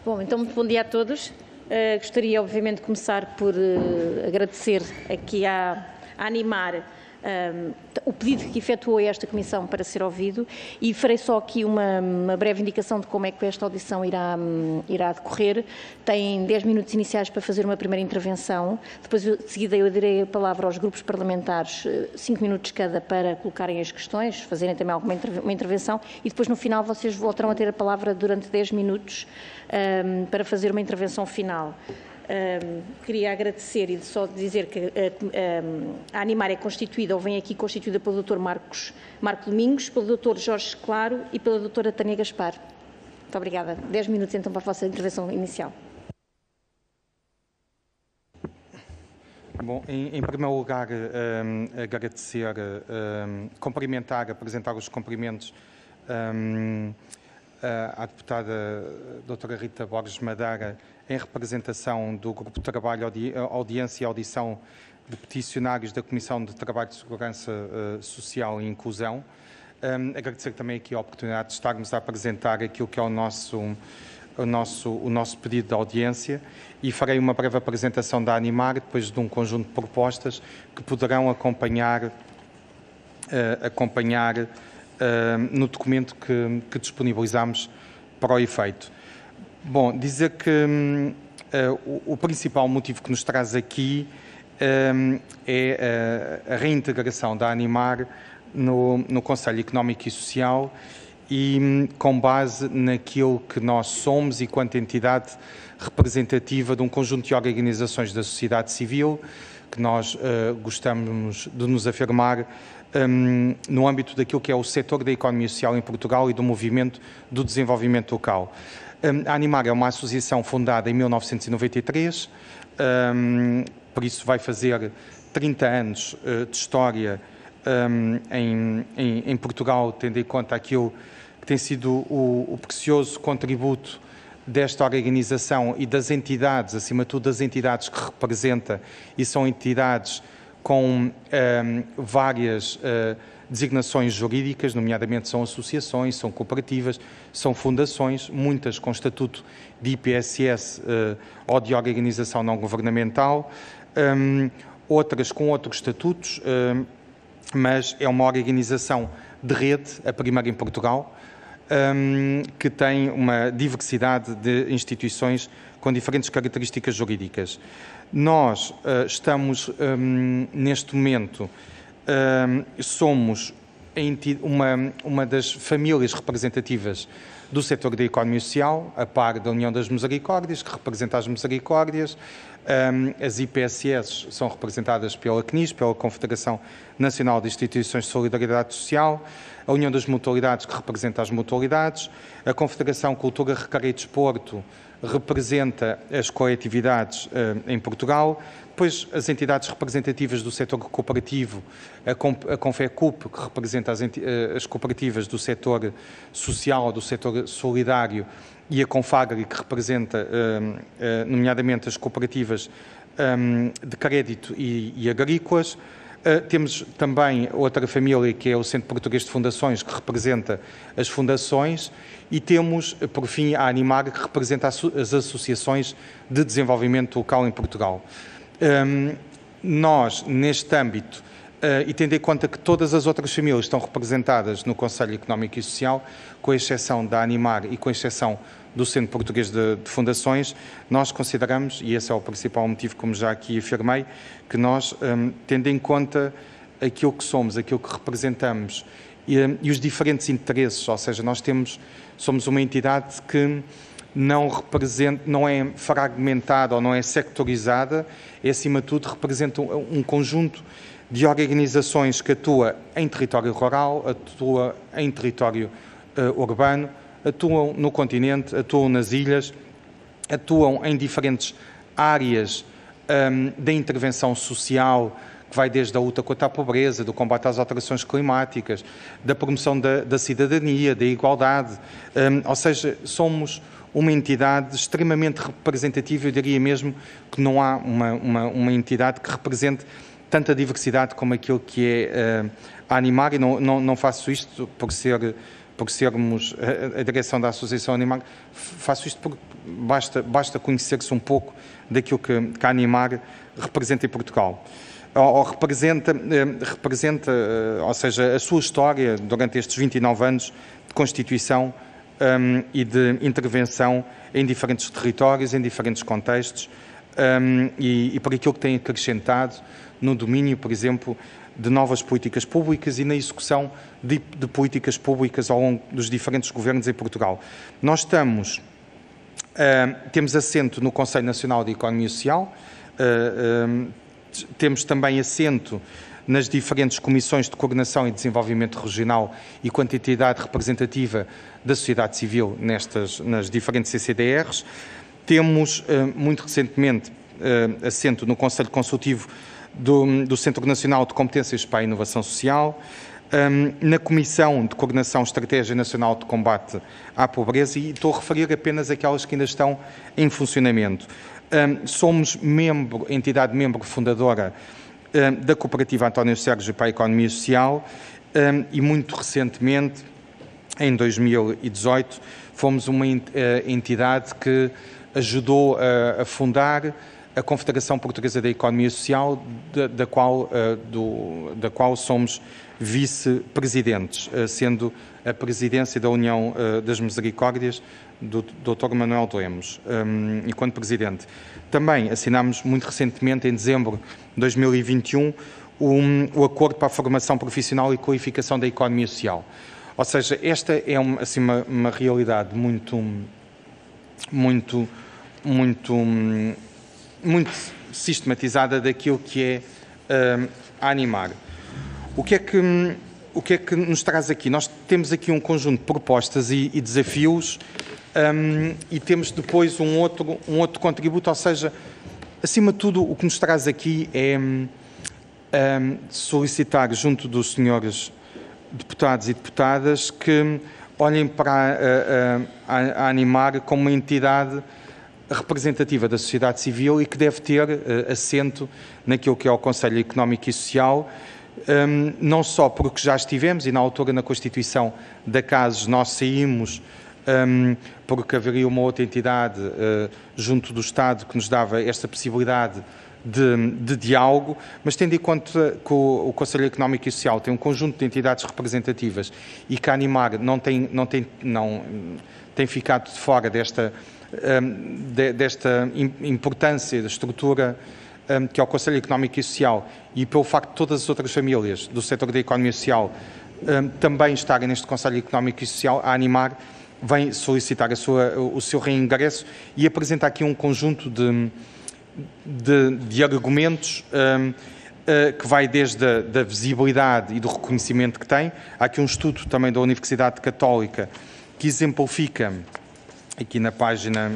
Bom, então, muito bom dia a todos. Gostaria, obviamente, de começar por agradecer aqui a Animar o pedido que efetuou esta Comissão para ser ouvido e farei só aqui uma breve indicação de como é que esta audição irá decorrer. Tem 10 minutos iniciais para fazer uma primeira intervenção, depois de seguida eu darei a palavra aos grupos parlamentares, 5 minutos cada para colocarem as questões, fazerem também alguma intervenção e depois no final vocês voltarão a ter a palavra durante 10 minutos para fazer uma intervenção final. Queria agradecer e só dizer que a Animar é constituída, ou vem aqui constituída pelo Dr. Marco Domingos, pelo Dr. Jorge Claro e pela Dra. Tânia Gaspar. Muito obrigada. 10 minutos então para a vossa intervenção inicial. Bom, em primeiro lugar, agradecer, cumprimentar, apresentar os cumprimentos à deputada doutora Rita Borges Madeira, em representação do Grupo de Trabalho, Audiência e Audição de Peticionários da Comissão de Trabalho, Segurança Social e Inclusão. Agradecer também aqui a oportunidade de estarmos a apresentar aquilo que é o nosso pedido de audiência e farei uma breve apresentação da Animar, depois de um conjunto de propostas que poderão acompanhar no documento que disponibilizamos para o efeito. Bom, dizer que o principal motivo que nos traz aqui é a reintegração da Animar no Conselho Económico e Social e com base naquilo que nós somos e quanto entidade representativa de um conjunto de organizações da sociedade civil que nós gostamos de nos afirmar no âmbito daquilo que é o setor da economia social em Portugal e do movimento do desenvolvimento local. A Animar é uma associação fundada em 1993, por isso vai fazer 30 anos de história em Portugal, tendo em conta aquilo que tem sido o precioso contributo desta organização e das entidades, acima de tudo das entidades que representa, e são entidades com várias designações jurídicas, nomeadamente são associações, são cooperativas, são fundações, muitas com estatuto de IPSS ou de organização não governamental, outras com outros estatutos, mas é uma organização de rede, a primeira em Portugal, que tem uma diversidade de instituições com diferentes características jurídicas. Nós estamos, neste momento, somos uma das famílias representativas do setor da economia social, a par da União das Misericórdias, que representa as Misericórdias. As IPSS são representadas pela CNIS, pela Confederação Nacional de Instituições de Solidariedade Social, a União das Mutualidades, que representa as mutualidades, a Confederação Cultura, Recreio e Desporto representa as coletividades em Portugal, depois as entidades representativas do setor cooperativo, a Confecup, que representa as cooperativas do setor social, do setor solidário, e a Confagri, que representa, nomeadamente, as cooperativas de crédito e agrícolas. Temos também outra família, que é o Centro Português de Fundações, que representa as fundações, e temos, por fim, a Animar, que representa as associações de desenvolvimento local em Portugal. Nós, neste âmbito, e tendo em conta que todas as outras famílias estão representadas no Conselho Económico e Social, com exceção da Animar e com exceção do Centro Português de Fundações, nós consideramos, e esse é o principal motivo, como já aqui afirmei, que nós, tendo em conta aquilo que somos, aquilo que representamos e os diferentes interesses, ou seja, somos uma entidade que não é fragmentada ou não é sectorizada, é, acima de tudo, representa um conjunto de organizações que atua em território rural, atua em território urbano, atuam no continente, atuam nas ilhas, atuam em diferentes áreas da intervenção social, que vai desde a luta contra a pobreza, do combate às alterações climáticas, da promoção da cidadania, da igualdade, ou seja, somos uma entidade extremamente representativa, eu diria mesmo que não há uma entidade que represente tanta diversidade como aquilo que é a Animar, e não faço isto por sermos a direção da Associação Animar, faço isto basta conhecer-se um pouco daquilo que a Animar representa em Portugal. Ou representa, ou seja, a sua história durante estes 29 anos de Constituição e de intervenção em diferentes territórios, em diferentes contextos, e por aquilo que tem acrescentado no domínio, por exemplo, de novas políticas públicas e na execução de políticas públicas ao longo dos diferentes governos em Portugal. Nós temos assento no Conselho Nacional de Economia Social, temos também assento nas diferentes comissões de coordenação e desenvolvimento regional e quanto entidade representativa da sociedade civil nas diferentes CCDRs. Temos, muito recentemente, assento no Conselho Consultivo do Centro Nacional de Competências para a Inovação Social, na Comissão de Coordenação Estratégia Nacional de Combate à Pobreza, e estou a referir apenas aquelas que ainda estão em funcionamento. Somos entidade membro fundadora da Cooperativa António Sérgio para a Economia Social e, muito recentemente, em 2018, fomos uma entidade que ajudou a fundar a Confederação Portuguesa da Economia Social, da qual somos vice-presidentes, sendo a presidência da União das Misericórdias do Dr. Manuel de Lemos, enquanto presidente. Também assinámos muito recentemente, em dezembro de 2021, o Acordo para a Formação Profissional e Qualificação da Economia Social. Ou seja, esta é assim, uma realidade muito sistematizada daquilo que é a Animar. O que é que nos traz aqui? Nós temos aqui um conjunto de propostas e desafios e temos depois um outro contributo, ou seja, acima de tudo, o que nos traz aqui é solicitar junto dos senhores deputados e deputadas que olhem para a Animar como uma entidade representativa da sociedade civil e que deve ter assento naquilo que é o Conselho Económico e Social, não só porque já estivemos, e na altura na Constituição da CASES nós saímos porque haveria uma outra entidade junto do Estado que nos dava esta possibilidade de diálogo, mas tendo em conta que o Conselho Económico e Social tem um conjunto de entidades representativas e que a Animar não tem ficado de fora desta importância da estrutura que é o Conselho Económico e Social, e pelo facto de todas as outras famílias do setor da economia social também estarem neste Conselho Económico e Social, a Animar vem solicitar o seu reingresso e apresenta aqui um conjunto de argumentos que vai desde a visibilidade e do reconhecimento que tem. Há aqui um estudo também da Universidade Católica que exemplifica, aqui na página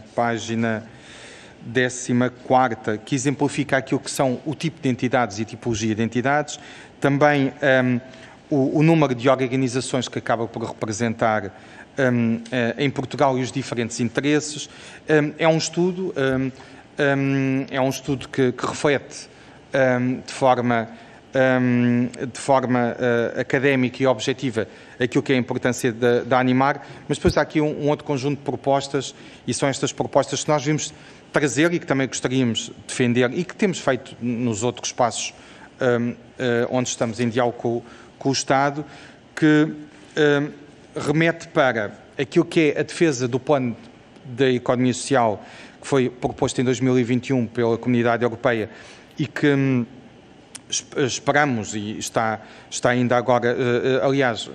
14ª, que exemplifica aquilo que são o tipo de entidades e tipologia de entidades, também o número de organizações que acaba por representar em Portugal e os diferentes interesses. É um estudo que reflete de forma académica e objetiva aquilo que é a importância da Animar, mas depois há aqui um outro conjunto de propostas, e são estas propostas que nós vimos trazer e que também gostaríamos de defender e que temos feito nos outros espaços onde estamos em diálogo com o Estado, que remete para aquilo que é a defesa do plano da economia social que foi proposto em 2021 pela Comunidade Europeia e que esperamos, e está ainda agora, aliás,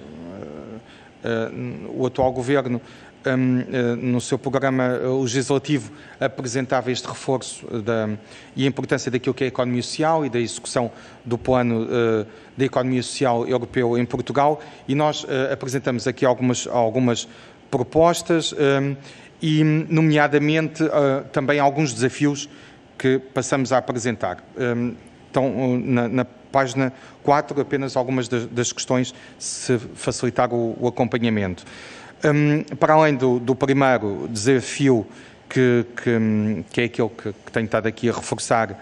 o atual Governo, no seu programa legislativo, apresentava este reforço e a importância daquilo que é a economia social e da execução do plano da economia social europeu em Portugal, e nós apresentamos aqui algumas propostas e, nomeadamente, também alguns desafios que passamos a apresentar. Então, na página 4, apenas algumas das questões, se facilitar o acompanhamento. Para além do primeiro desafio, que é aquele que tenho estado aqui a reforçar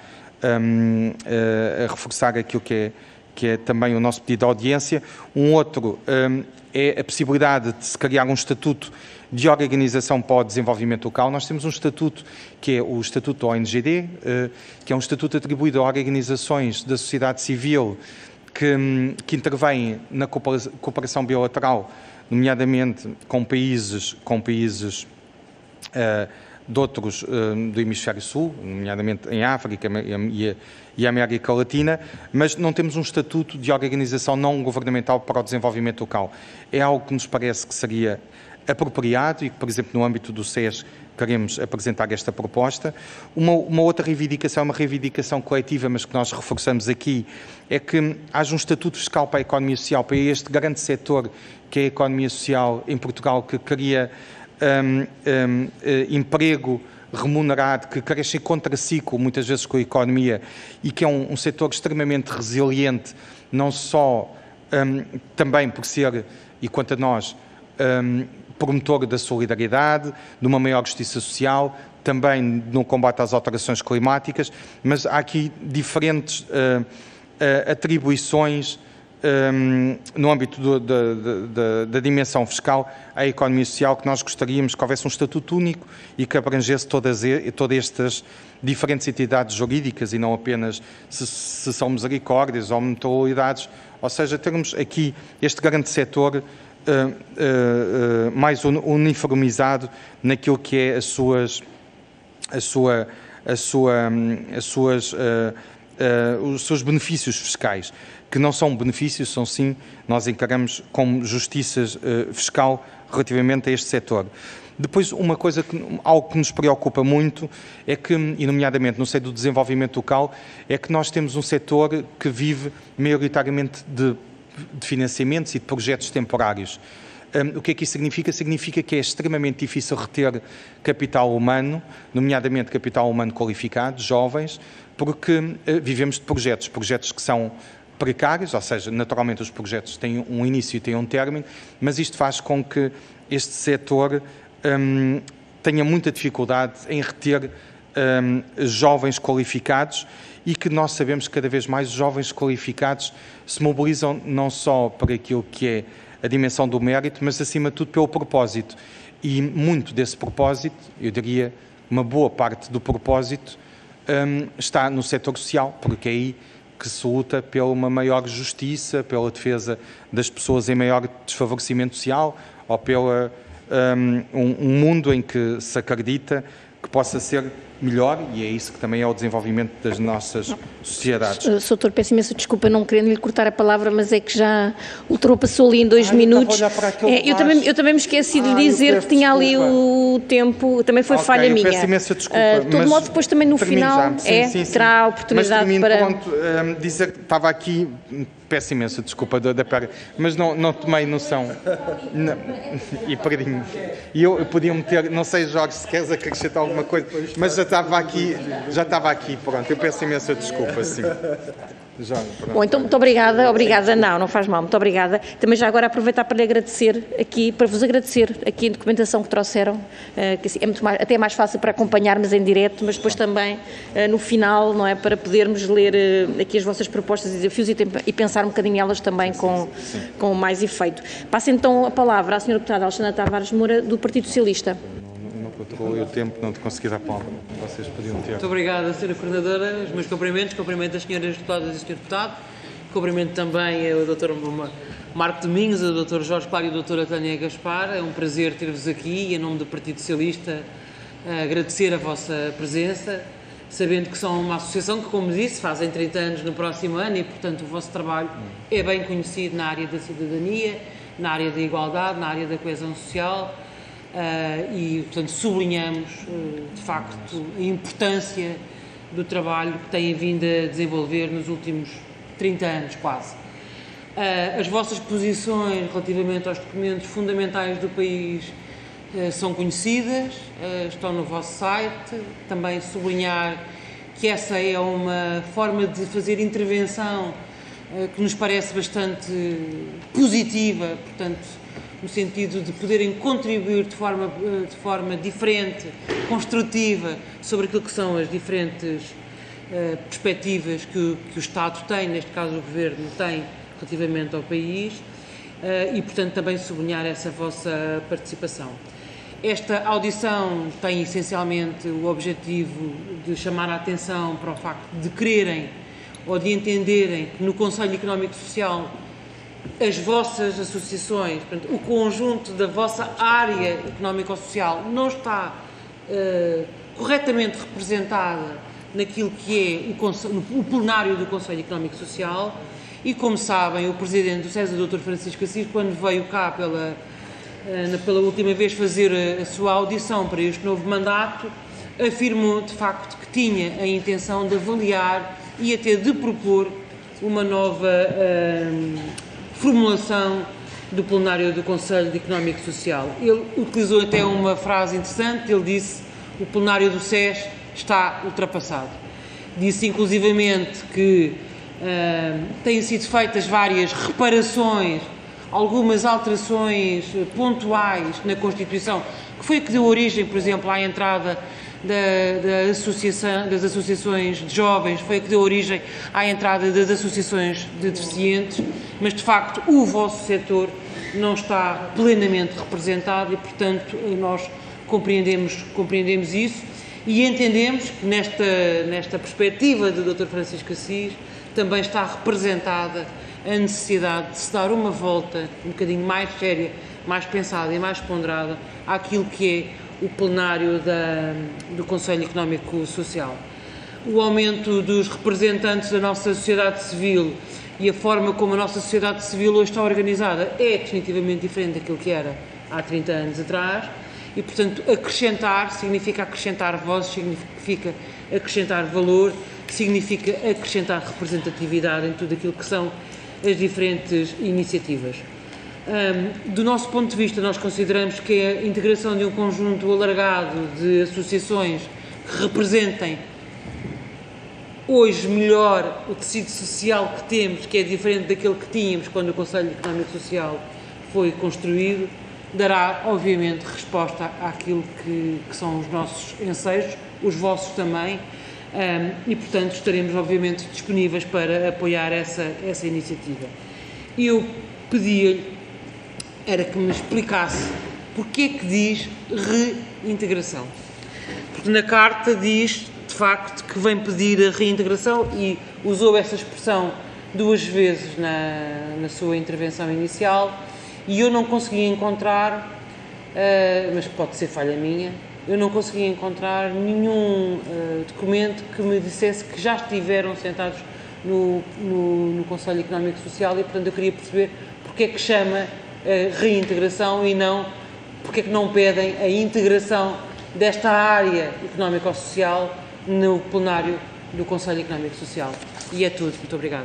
aquilo que é também o nosso pedido de audiência, um outro é a possibilidade de se criar um estatuto de organização para o desenvolvimento local. Nós temos um estatuto, que é o Estatuto da ONGD, que é um estatuto atribuído a organizações da sociedade civil que intervêm na cooperação bilateral, nomeadamente com países de outros do Hemisfério Sul, nomeadamente em África e América Latina, mas não temos um estatuto de organização não governamental para o desenvolvimento local. É algo que nos parece que seria apropriado e que, por exemplo, no âmbito do SES queremos apresentar esta proposta. Uma outra reivindicação, uma reivindicação coletiva, mas que nós reforçamos aqui, é que haja um estatuto fiscal para a economia social, para este grande setor que é a economia social em Portugal, que cria emprego remunerado, que cresce em contraciclo muitas vezes com a economia e que é um setor extremamente resiliente, não só também por ser, e quanto a nós, promotor da solidariedade, de uma maior justiça social, também no combate às alterações climáticas, mas há aqui diferentes atribuições no âmbito da dimensão fiscal à economia social, que nós gostaríamos que houvesse um estatuto único e que abrangesse todas estas diferentes entidades jurídicas e não apenas se são misericórdias ou mutualidades, ou seja, termos aqui este grande setor mais uniformizado naquilo que é os seus benefícios fiscais, que não são benefícios, são sim, nós encaramos como justiça fiscal relativamente a este setor. Depois, algo que nos preocupa muito é que, e nomeadamente no seio do desenvolvimento local, é que nós temos um setor que vive maioritariamente de financiamentos e de projetos temporários. O que é que isso significa? Significa que é extremamente difícil reter capital humano, nomeadamente capital humano qualificado, jovens, porque vivemos de projetos que são precários, ou seja, naturalmente os projetos têm um início e têm um término, mas isto faz com que este setor tenha muita dificuldade em reter jovens qualificados e que nós sabemos que cada vez mais os jovens qualificados se mobilizam não só para aquilo que é a dimensão do mérito, mas acima de tudo pelo propósito. E muito desse propósito, eu diria uma boa parte do propósito, está no setor social, porque é aí que se luta pela uma maior justiça, pela defesa das pessoas em maior desfavorecimento social ou pela um mundo em que se acredita que possa ser melhor, e é isso que também é o desenvolvimento das nossas sociedades. Sr. Doutor, peço imensa desculpa, não querendo lhe cortar a palavra, mas é que já ultrapassou ali em 2 minutos. Eu também me esqueci de lhe dizer que tinha ali o tempo, também foi falha minha. Peço imensa desculpa. De todo modo, depois também no final terá a oportunidade para... Pronto, dizer que estava aqui... Peço imensa desculpa da perda, mas não tomei noção. Não, e perdi-me. E eu podia meter, não sei, Jorge, se queres acrescentar alguma coisa, mas já estava aqui, pronto. Eu peço imensa desculpa, sim. Jorge, bom, então muito obrigada. Não faz mal, muito obrigada. Também já agora aproveitar para lhe agradecer aqui, para vos agradecer aqui a documentação que trouxeram, que assim, é até mais fácil para acompanharmos em direto, mas depois também no final, não é, para podermos ler aqui as vossas propostas e desafios e pensar um bocadinho elas também com mais efeito. Passo então a palavra à Sra. Deputada Alexandra Tavares Moura, do Partido Socialista. Não controlei o tempo, não te consegui dar a palavra. Vocês podiam ter. Muito obrigado, Sra. Coordenadora. Os meus cumprimento as senhoras deputadas e Sr. Deputado. Cumprimento também o Dr. Marco Domingos, o Dr. Jorge Claro e a Dra. Tânia Gaspar. É um prazer ter-vos aqui e, em nome do Partido Socialista, agradecer a vossa presença, sabendo que são uma associação que, como disse, fazem 30 anos no próximo ano e, portanto, o vosso trabalho é bem conhecido na área da cidadania, na área da igualdade, na área da coesão social. E, portanto, sublinhamos, de facto, a importância do trabalho que têm vindo a desenvolver nos últimos 30 anos, quase. As vossas posições relativamente aos documentos fundamentais do país são conhecidas, estão no vosso site. Também sublinhar que essa é uma forma de fazer intervenção que nos parece bastante positiva, portanto, no sentido de poderem contribuir de forma diferente, construtiva, sobre aquilo que são as diferentes perspectivas que o Estado tem, neste caso o Governo tem, relativamente ao país, e, portanto, também sublinhar essa vossa participação. Esta audição tem essencialmente o objetivo de chamar a atenção para o facto de quererem ou de entenderem que no Conselho Económico e Social as vossas associações, portanto, o conjunto da vossa área económico-social não está corretamente representada naquilo que é o plenário do Conselho Económico e Social e, como sabem, o Presidente do César, o Dr. Francisco Assis, quando veio cá pela última vez fazer a sua audição para este novo mandato, afirmou de facto que tinha a intenção de avaliar e até de propor uma nova formulação do plenário do Conselho Económico e Social. Ele utilizou até uma frase interessante, ele disse: o plenário do SES está ultrapassado. Disse inclusivamente que têm sido feitas várias reparações, algumas alterações pontuais na Constituição, que foi que deu origem, por exemplo, à entrada das associações de jovens, foi a que deu origem à entrada das associações de deficientes, mas de facto o vosso setor não está plenamente representado e, portanto, nós compreendemos isso e entendemos que nesta perspectiva do Dr. Francisco Assis também está representada a necessidade de se dar uma volta um bocadinho mais séria, mais pensada e mais ponderada àquilo que é o plenário do Conselho Económico e Social. O aumento dos representantes da nossa sociedade civil e a forma como a nossa sociedade civil hoje está organizada é definitivamente diferente daquilo que era há 30 anos atrás e, portanto, acrescentar significa acrescentar vozes, significa acrescentar valor, significa acrescentar representatividade em tudo aquilo que são as diferentes iniciativas. Do nosso ponto de vista, nós consideramos que a integração de um conjunto alargado de associações que representem hoje melhor o tecido social que temos, que é diferente daquele que tínhamos quando o Conselho Económico e Social foi construído, dará, obviamente, resposta àquilo que são os nossos anseios, os vossos também, e, portanto, estaremos, obviamente, disponíveis para apoiar essa iniciativa. Eu pedia-lhe era que me explicasse porque é que diz reintegração. Porque na carta diz, de facto, que vem pedir a reintegração e usou essa expressão 2 vezes na sua intervenção inicial e eu não consegui encontrar, mas pode ser falha minha, eu não consegui encontrar nenhum documento que me dissesse que já estiveram sentados no Conselho Económico e Social e, portanto, eu queria perceber porque é que chama reintegração e não porque é que não pedem a integração desta área económico-social no plenário do Conselho Económico e Social. E é tudo. Muito obrigada.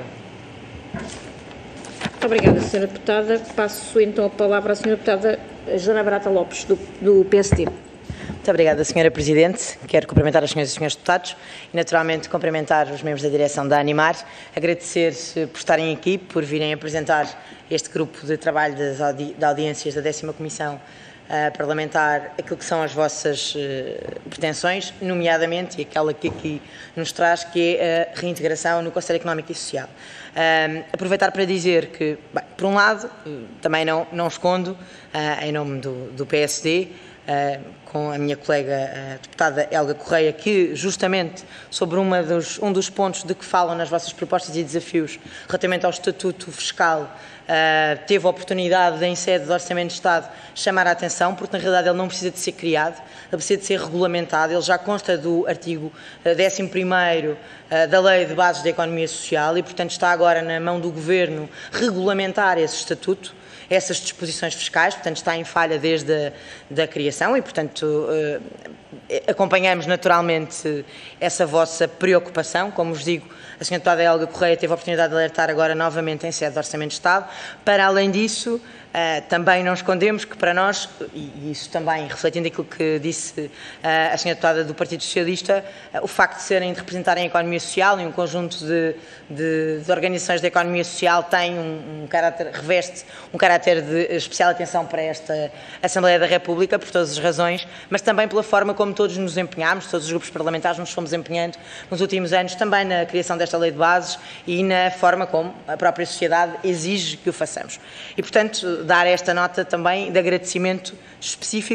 Muito obrigada, Sra. Deputada. Passo então a palavra à Sra. Deputada Joana Barata Lopes, do PSD. Muito obrigada, Sra. Presidente. Quero cumprimentar as senhoras e senhores deputados e, naturalmente, cumprimentar os membros da direção da Animar, agradecer por estarem aqui, por virem apresentar este grupo de trabalho de audiências da 10ª Comissão Parlamentar, aquilo que são as vossas pretensões, nomeadamente, e aquela que aqui nos traz, que é a reintegração no Conselho Económico e Social. Aproveitar para dizer que, bem, por um lado, também não escondo, em nome do PSD, com a minha colega deputada Helga Correia, que justamente sobre um dos pontos de que falam nas vossas propostas e desafios relativamente ao Estatuto Fiscal, teve a oportunidade de, em sede de Orçamento de Estado, chamar a atenção, porque na realidade ele não precisa de ser criado, ele precisa de ser regulamentado, ele já consta do artigo 11º da Lei de Bases da Economia Social e, portanto, está agora na mão do Governo regulamentar esse Estatuto, essas disposições fiscais, portanto está em falha desde a criação e, portanto, acompanhamos naturalmente essa vossa preocupação. Como vos digo, a Sra. Deputada Helga Correia teve a oportunidade de alertar agora novamente em sede de Orçamento de Estado. Para além disso, também não escondemos que para nós, e isso também refletindo aquilo que disse a Sra. Deputada do Partido Socialista, o facto de representarem a economia social e um conjunto de organizações da economia social tem reveste um caráter de especial atenção para esta Assembleia da República, por todas as razões, mas também pela forma como todos nos empenhámos, todos os grupos parlamentares nos fomos empenhando nos últimos anos, também na criação desta Lei de Bases e na forma como a própria sociedade exige que o façamos. E, portanto, dar esta nota também de agradecimento específico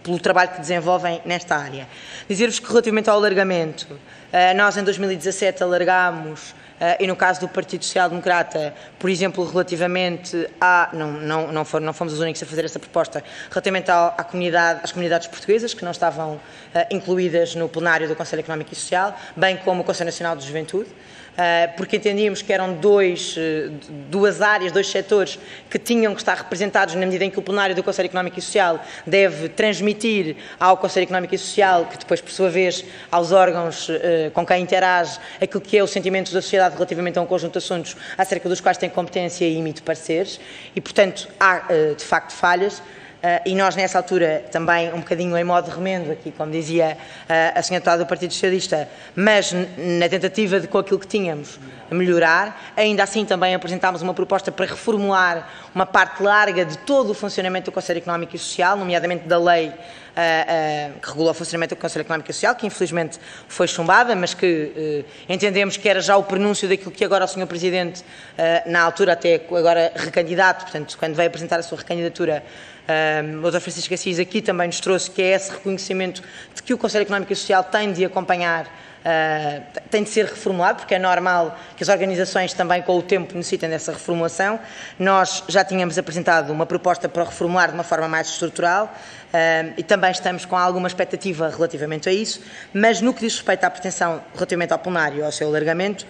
pelo trabalho que desenvolvem nesta área. Dizer-vos que relativamente ao alargamento, nós em 2017 alargámos, e no caso do Partido Social Democrata, por exemplo, relativamente a... Não fomos os únicos a fazer essa proposta, relativamente às comunidades portuguesas que não estavam incluídas no plenário do Conselho Económico e Social, bem como o Conselho Nacional de Juventude, porque entendíamos que eram duas áreas, dois setores que tinham que estar representados na medida em que o plenário do Conselho Económico e Social deve transmitir ao Conselho Económico e Social, que depois, por sua vez, aos órgãos com quem interage, aquilo que é o sentimento da sociedade relativamente a um conjunto de assuntos acerca dos quais tem competência e emite pareceres, e, portanto, há, de facto, falhas. E nós, nessa altura, também um bocadinho em modo de remendo, aqui, como dizia a senhora deputada do Partido Socialista, mas na tentativa de, com aquilo que tínhamos, melhorar, ainda assim também apresentámos uma proposta para reformular uma parte larga de todo o funcionamento do Conselho Económico e Social, nomeadamente da lei que regula o funcionamento do Conselho Económico e Social, que infelizmente foi chumbada, mas que entendemos que era já o prenúncio daquilo que agora o Sr. Presidente, na altura até agora recandidato, portanto, quando veio apresentar a sua recandidatura, o Dr. Francisco Assis aqui também nos trouxe, que é esse reconhecimento de que o Conselho Económico e Social tem de acompanhar, tem de ser reformulado, porque é normal que as organizações também com o tempo necessitem dessa reformulação. Nós já tínhamos apresentado uma proposta para reformular de uma forma mais estrutural e também estamos com alguma expectativa relativamente a isso, mas no que diz respeito à pretensão relativamente ao plenário, ao seu alargamento,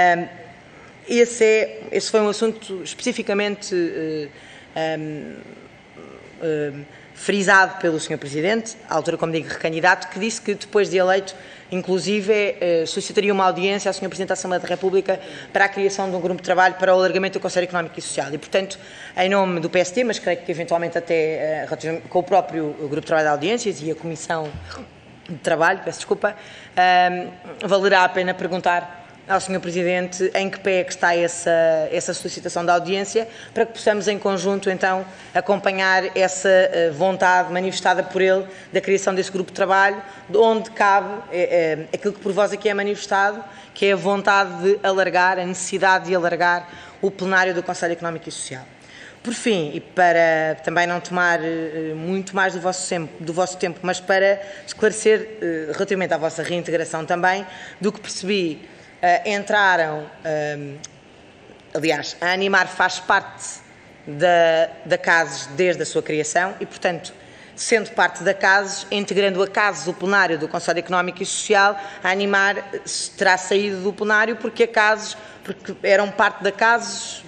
esse foi um assunto especificamente frisado pelo Sr. Presidente, à altura, como digo, recandidato, que disse que depois de eleito, inclusive, solicitaria uma audiência ao Sr. Presidente da Assembleia da República para a criação de um grupo de trabalho para o alargamento do Conselho Económico e Social. E, portanto, em nome do PSD, mas creio que eventualmente até com o próprio grupo de trabalho de audiências e a Comissão de Trabalho, peço desculpa, valerá a pena perguntar ao Sr. Presidente em que pé é que está essa solicitação da audiência, para que possamos em conjunto então acompanhar essa vontade manifestada por ele da criação desse grupo de trabalho, onde cabe aquilo que por vós aqui é manifestado, que é a vontade de alargar, a necessidade de alargar o plenário do Conselho Económico e Social. Por fim, e para também não tomar muito mais do vosso tempo, mas para esclarecer relativamente à vossa reintegração também, do que percebi, entraram, aliás, a Animar faz parte da CASES desde a sua criação e, portanto, sendo parte da CASES, integrando a CASES o plenário do Conselho Económico e Social, a Animar terá saído do plenário porque a CASES, porque eram parte da CASES.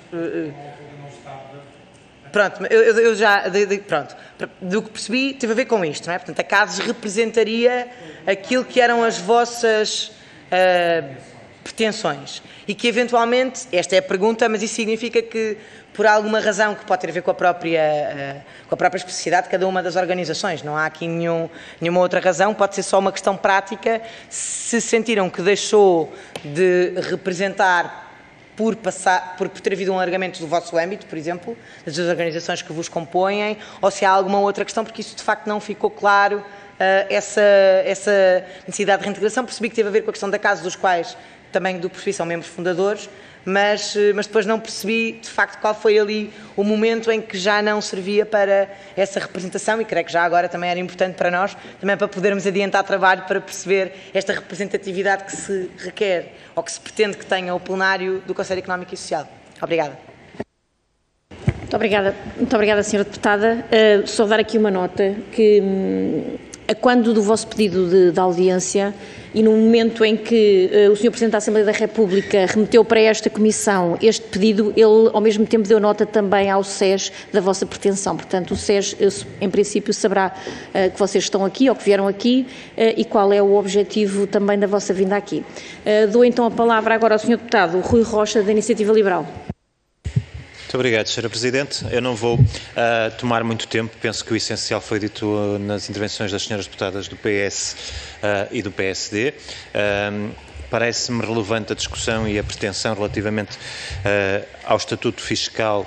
Pronto, eu já, pronto, do que percebi, teve a ver com isto, não é? Portanto, a CASES representaria aquilo que eram as vossas pretensões e que eventualmente, esta é a pergunta, mas isso significa que por alguma razão que pode ter a ver com a própria especificidade de cada uma das organizações, não há aqui nenhuma outra razão, pode ser só uma questão prática, se sentiram que deixou de representar por ter havido um alargamento do vosso âmbito, por exemplo, das organizações que vos compõem, ou se há alguma outra questão, porque isso de facto não ficou claro, essa necessidade de reintegração. Percebi que teve a ver com a questão da CASES, dos quais também do perfil são membros fundadores, mas depois não percebi de facto qual foi ali o momento em que já não servia para essa representação, e creio que já agora também era importante para nós, também para podermos adiantar trabalho para perceber esta representatividade que se requer ou que se pretende que tenha o plenário do Conselho Económico e Social. Obrigada. Muito obrigada, Sra. Deputada. Só dar aqui uma nota que, quando do vosso pedido de audiência e no momento em que o Sr. Presidente da Assembleia da República remeteu para esta Comissão este pedido, ele ao mesmo tempo deu nota também ao SES da vossa pretensão. Portanto, o SES, em princípio, saberá que vocês estão aqui ou que vieram aqui e qual é o objetivo também da vossa vinda aqui. Dou então a palavra agora ao Sr. Deputado Rui Rocha, da Iniciativa Liberal. Muito obrigado, Sra. Presidente. Eu não vou tomar muito tempo, penso que o essencial foi dito nas intervenções das senhoras deputadas do PS e do PSD. Parece-me relevante a discussão e a pretensão relativamente ao estatuto fiscal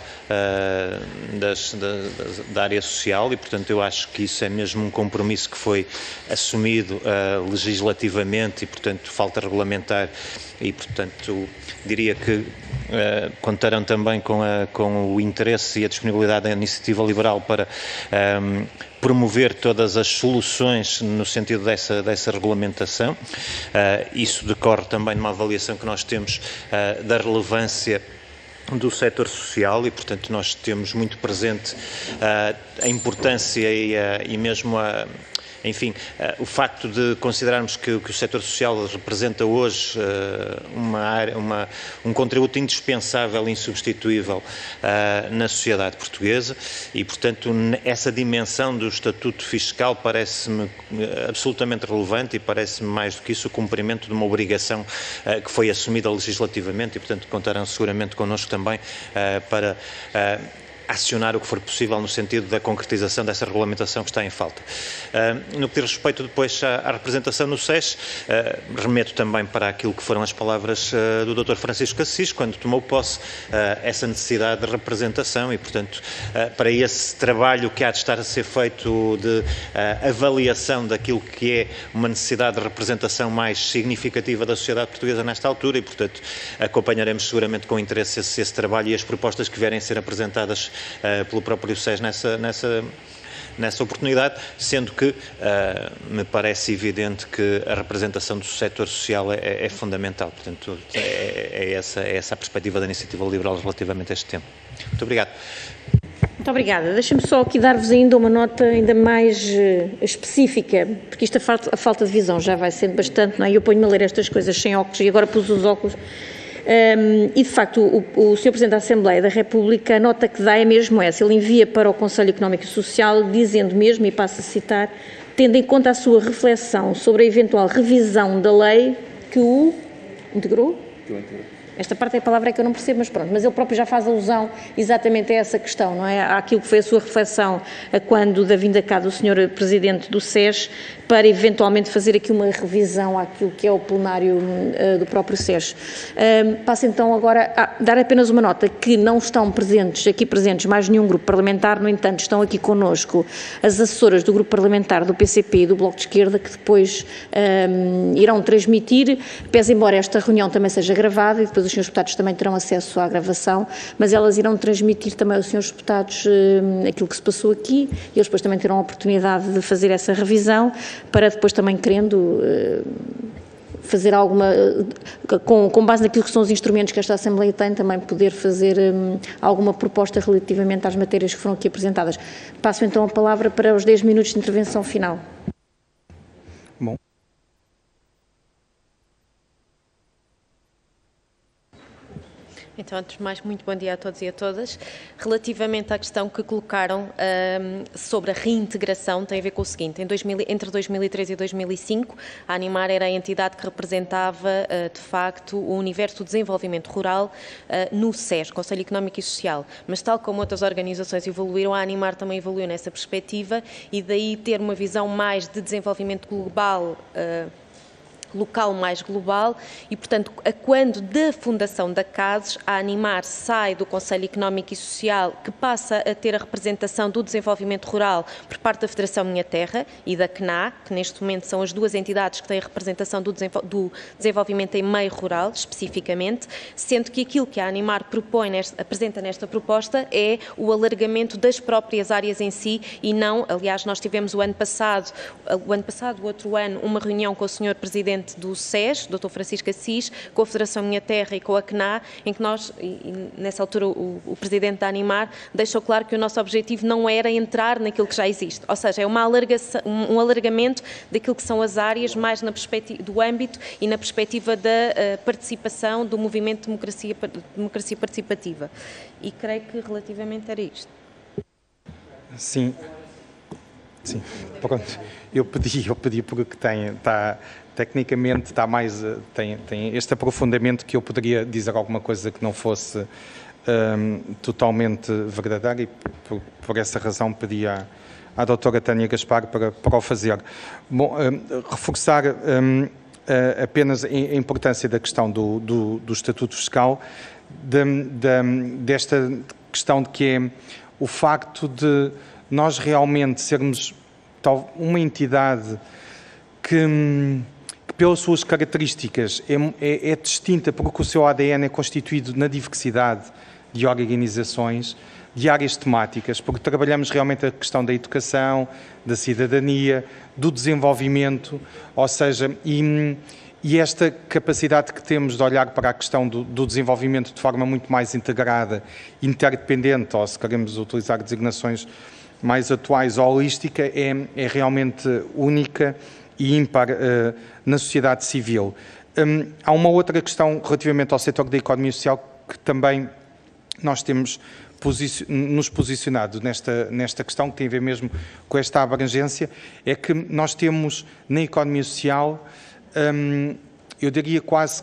da área social e, portanto, eu acho que isso é mesmo um compromisso que foi assumido legislativamente e, portanto, falta regulamentar e, portanto, diria que contarão também com o interesse e a disponibilidade da Iniciativa Liberal para promover todas as soluções no sentido dessa regulamentação. Isso decorre também de uma avaliação que nós temos da relevância do setor social e, portanto, nós temos muito presente a importância e mesmo enfim, o facto de considerarmos que o setor social representa hoje um contributo indispensável e insubstituível na sociedade portuguesa e, portanto, essa dimensão do estatuto fiscal parece-me absolutamente relevante e parece-me mais do que isso o cumprimento de uma obrigação que foi assumida legislativamente e, portanto, contarão seguramente connosco também para acionar o que for possível no sentido da concretização dessa regulamentação que está em falta. No que diz respeito depois à representação no SES, remeto também para aquilo que foram as palavras do Dr. Francisco Assis, quando tomou posse, essa necessidade de representação e, portanto, para esse trabalho que há de estar a ser feito de avaliação daquilo que é uma necessidade de representação mais significativa da sociedade portuguesa nesta altura e, portanto, acompanharemos seguramente com interesse esse trabalho e as propostas que vierem a ser apresentadas pelo próprio SES nessa oportunidade, sendo que me parece evidente que a representação do setor social é fundamental. Portanto, é essa a perspectiva da Iniciativa Liberal relativamente a este tema. Muito obrigado. Muito obrigada. Deixem-me só aqui dar-vos ainda uma nota ainda mais específica, porque isto a falta de visão já vai sendo bastante, não é? Eu ponho-me a ler estas coisas sem óculos e agora pus os óculos. E, de facto, o Sr. Presidente da Assembleia da República, a nota que dá é mesmo essa. Ele envia para o Conselho Económico e Social, dizendo mesmo, e passo a citar, tendo em conta a sua reflexão sobre a eventual revisão da lei que o integrou? Esta parte da palavra é que eu não percebo, mas pronto, mas ele próprio já faz alusão exatamente a essa questão, não é? Àquilo que foi a sua reflexão quando da vinda cá do Sr. Presidente do SES, para eventualmente fazer aqui uma revisão àquilo que é o plenário do próprio SES. Passo então agora a dar apenas uma nota, que não estão aqui presentes mais nenhum grupo parlamentar, no entanto estão aqui connosco as assessoras do grupo parlamentar do PCP e do Bloco de Esquerda, que depois irão transmitir, pese embora esta reunião também seja gravada e depois os senhores deputados também terão acesso à gravação, mas elas irão transmitir também aos senhores deputados aquilo que se passou aqui e eles depois também terão a oportunidade de fazer essa revisão, para depois também querendo fazer alguma, com base naquilo que são os instrumentos que esta Assembleia tem, também poder fazer alguma proposta relativamente às matérias que foram aqui apresentadas. Passo então a palavra para os 10 minutos de intervenção final. Bom. Então, antes de mais, muito bom dia a todos e a todas. Relativamente à questão que colocaram sobre a reintegração, tem a ver com o seguinte: entre 2013 e 2005, a Animar era a entidade que representava, de facto, o universo do desenvolvimento rural no SES, Conselho Económico e Social. Mas, tal como outras organizações evoluíram, a Animar também evoluiu nessa perspectiva e daí ter uma visão mais de desenvolvimento global, local mais global e, portanto, quando da fundação da CASES, a Animar sai do Conselho Económico e Social, que passa a ter a representação do desenvolvimento rural por parte da Federação Minha Terra e da CNA, que neste momento são as duas entidades que têm a representação do desenvolvimento em meio rural, especificamente, sendo que aquilo que a Animar apresenta nesta proposta é o alargamento das próprias áreas em si e não, aliás, nós tivemos o outro ano, uma reunião com o Sr. Presidente do SES, Dr. Francisco Assis, com a Federação Minha Terra e com a CNA, em que nós, nessa altura, o Presidente da Animar deixou claro que o nosso objetivo não era entrar naquilo que já existe, ou seja, é um alargamento daquilo que são as áreas, mais na perspectiva do âmbito e na perspectiva da participação do movimento de democracia participativa. E creio que relativamente era isto. Sim. Sim, pronto. Eu pedi porque tecnicamente está mais, tem este aprofundamento que eu poderia dizer alguma coisa que não fosse totalmente verdadeira e por essa razão pedi à doutora Tânia Gaspar para o fazer. Bom, reforçar apenas a importância da questão do Estatuto Fiscal, desta questão de que é o facto de nós realmente sermos uma entidade que pelas suas características é distinta, porque o seu ADN é constituído na diversidade de organizações, de áreas temáticas, porque trabalhamos realmente a questão da educação, da cidadania, do desenvolvimento, ou seja, e esta capacidade que temos de olhar para a questão do desenvolvimento de forma muito mais integrada, interdependente, ou se queremos utilizar designações mais atuais, holística, é realmente única e ímpar na sociedade civil. Há uma outra questão relativamente ao setor da economia social que também nós temos nos posicionado nesta questão, que tem a ver mesmo com esta abrangência, é que nós temos na economia social, eu diria quase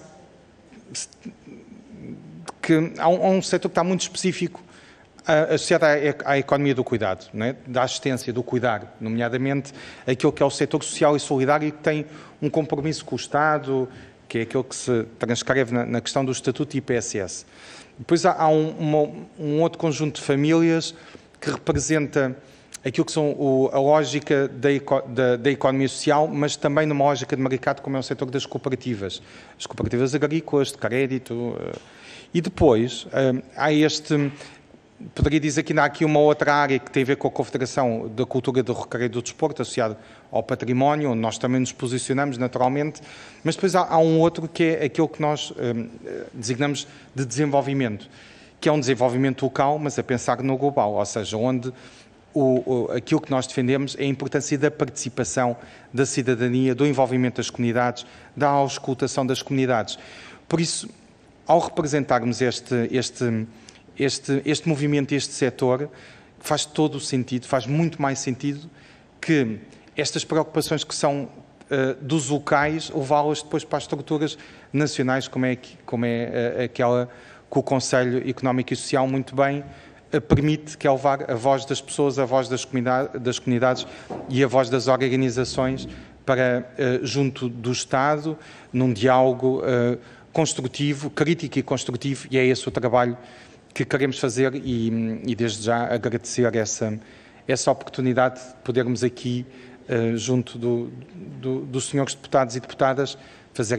que há um setor que está muito específico associado à economia do cuidado, não é? Da assistência, do cuidar, nomeadamente aquilo que é o setor social e solidário e que tem um compromisso com o Estado, que é aquilo que se transcreve na questão do Estatuto IPSS. Depois há um outro conjunto de famílias que representa aquilo que são a lógica da economia social, mas também numa lógica de mercado, como é o setor das cooperativas. As cooperativas agrícolas, de crédito. E depois há poderia dizer que há aqui uma outra área que tem a ver com a Confederação da Cultura, do Recreio e do Desporto, associado ao património, onde nós também nos posicionamos naturalmente, mas depois há um outro que é aquilo que nós designamos de desenvolvimento, que é um desenvolvimento local, mas a pensar no global, ou seja, onde aquilo que nós defendemos é a importância da participação da cidadania, do envolvimento das comunidades, da auscultação das comunidades. Por isso, ao representarmos este movimento, este setor, faz todo o sentido, faz muito mais sentido que estas preocupações que são dos locais, levá-las depois para as estruturas nacionais, como é aquela que o Conselho Económico e Social muito bem permite, que é levar a voz das pessoas, a voz das comunidades e a voz das organizações para junto do Estado, num diálogo construtivo, crítico e construtivo, e é esse o trabalho que queremos fazer e desde já agradecer essa oportunidade de podermos aqui, junto dos senhores deputados e deputadas, fazer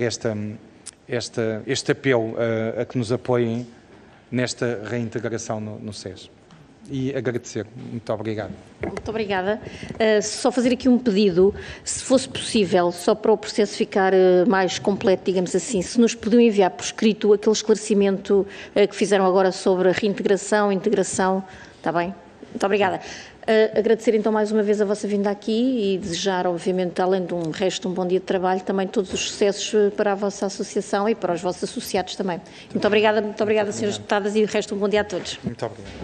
este apelo a que nos apoiem nesta reintegração no SES. E agradecer. Muito obrigado. Muito obrigada. Só fazer aqui um pedido, se fosse possível, só para o processo ficar mais completo, digamos assim, se nos podiam enviar por escrito aquele esclarecimento que fizeram agora sobre a reintegração, integração, está bem? Muito obrigada. Agradecer então mais uma vez a vossa vinda aqui e desejar, obviamente, além de um bom dia de trabalho, também todos os sucessos para a vossa associação e para os vossos associados também. Muito obrigada, senhoras deputadas, e o resto um bom dia a todos. Muito obrigado.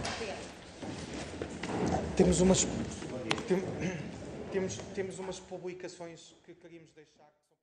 Temos umas publicações que queríamos deixar.